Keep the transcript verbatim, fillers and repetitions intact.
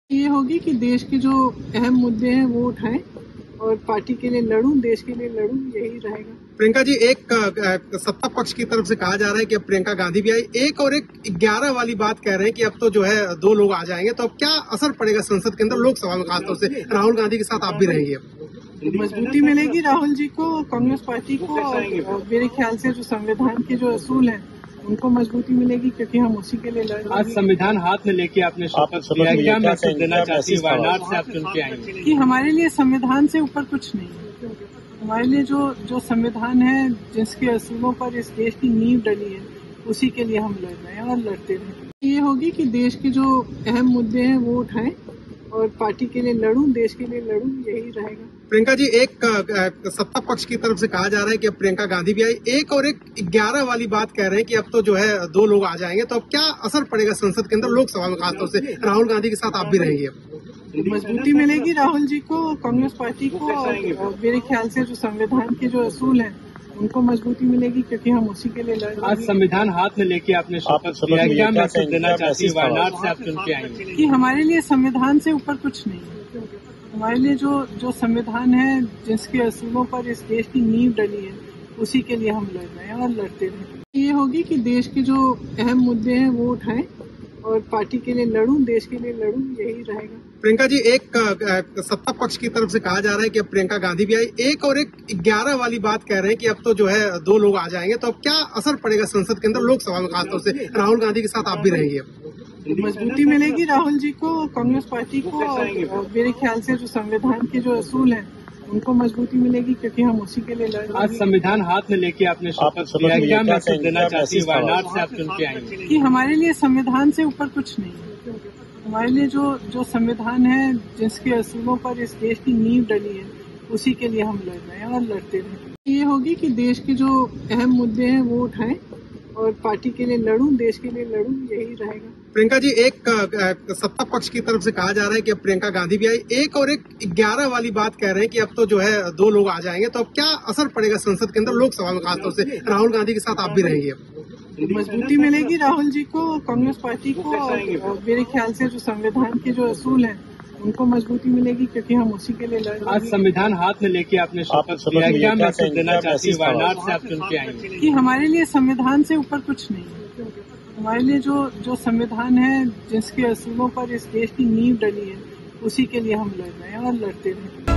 ये होगी कि देश के जो अहम मुद्दे हैं वो उठाएं और पार्टी के लिए लड़ूं, देश के लिए लड़ूं, यही रहेगा। प्रियंका जी, एक सत्ता पक्ष की तरफ से कहा जा रहा है कि अब प्रियंका गांधी भी आई, एक और एक ग्यारह वाली बात कह रहे हैं कि अब तो जो है दो लोग आ जाएंगे, तो अब क्या असर पड़ेगा संसद के अंदर, लोकसभा में खासतौर से राहुल गांधी के साथ आप भी रहेंगे? मजबूती मिलेगी राहुल जी को, कांग्रेस पार्टी को, और मेरे ख्याल से जो संविधान के जो असूल हैं उनको मजबूती मिलेगी, क्योंकि हम उसी के लिए लड़ रहे हैं। आज संविधान हाथ में लेके आपने शपथ लिया, क्या मैसेज देना चाहती है? वायनाड से आप चुन के आएंगे कि हमारे लिए संविधान से ऊपर कुछ नहीं है। हमारे लिए जो जो संविधान है, जिसके असूलों पर इस देश की नींव डली है, उसी के लिए हम लड़ रहे हैं और लड़ते रहेंगे। ये होगी कि देश के जो अहम मुद्दे हैं वो उठाएं और पार्टी के लिए लड़ूं, देश के लिए लड़ूं, यही रहेगा। प्रियंका जी, एक सत्ता पक्ष की तरफ से कहा जा रहा है कि अब प्रियंका गांधी भी आई, एक और एक ग्यारह वाली बात कह रहे हैं कि अब तो जो है दो लोग आ जाएंगे, तो अब क्या असर पड़ेगा संसद के अंदर, लोकसभा में खासतौर से राहुल गांधी के साथ आप भी रहेंगे? मजबूती मिलेगी राहुल जी को, कांग्रेस पार्टी को, और मेरे ख्याल से जो संविधान के जो असूल हैं उनको मजबूती मिलेगी, क्योंकि हम उसी के लिए लड़ रहे हैं। आज संविधान हाथ में लेके आपने शपथ लिया, क्या मैसेज देना चाहती है? वायनाड से आप चुन के आएंगे कि हमारे लिए संविधान से ऊपर कुछ नहीं है। हमारे लिए जो जो संविधान है, जिसके असूलों पर इस देश की नींव डली है, उसी के लिए हम लड़ रहे हैं और लड़ते रहेंगे। ये होगी कि देश के जो अहम मुद्दे हैं वो उठाएं और पार्टी के लिए लड़ूं, देश के लिए लड़ूं, यही रहेगा। प्रियंका जी, एक सत्ता पक्ष की तरफ से कहा जा रहा है कि अब प्रियंका गांधी भी आई, एक और एक ग्यारह वाली बात कह रहे हैं कि अब तो जो है दो लोग आ जाएंगे, तो अब क्या असर पड़ेगा संसद के अंदर, लोकसभा में खासतौर से राहुल गांधी के साथ आप भी रहेंगे? मजबूती मिलेगी राहुल जी को, कांग्रेस पार्टी को, और मेरे ख्याल से जो संविधान के जो असूल हैं उनको मजबूती मिलेगी, क्योंकि हम उसी के लिए लड़ रहे हैं। आज संविधान हाथ में लेके आपने शपथ लिया, क्या मैसेज देना चाहती है? वायनाड से आप चुन के आएंगे कि हमारे लिए संविधान से ऊपर कुछ नहीं है। हमारे लिए जो जो संविधान है, जिसके असूलों पर इस देश की नींव डली है, उसी के लिए हम लड़ रहे हैं और लड़ते रहेंगे। ये होगी कि देश के जो अहम मुद्दे हैं वो उठाएं और पार्टी के लिए लड़ूं, देश के लिए लड़ूं, यही रहेगा। प्रियंका जी, एक सत्ता पक्ष की तरफ से कहा जा रहा है कि अब प्रियंका गांधी भी आई, एक और एक ग्यारह वाली बात कह रहे हैं कि अब तो जो है दो लोग आ जाएंगे, तो अब क्या असर पड़ेगा संसद के अंदर, लोकसभा में खासतौर से राहुल गांधी के साथ आप भी रहेंगे? मजबूती मिलेगी राहुल जी को, कांग्रेस पार्टी को, और मेरे ख्याल से जो संविधान के जो असूल हैं उनको मजबूती मिलेगी, क्योंकि हम उसी के लिए लड़ रहे हैं। आज संविधान हाथ में लेके आपने शपथ लिया, क्या मैसेज देना चाहती है? वायनाड से आप चुन के आएंगे कि हमारे लिए संविधान से ऊपर कुछ नहीं है। हमारे लिए जो जो संविधान है, जिसके असूलों पर इस देश की नींव डली है, उसी के लिए हम लड़ रहे हैं और लड़ते रहेंगे।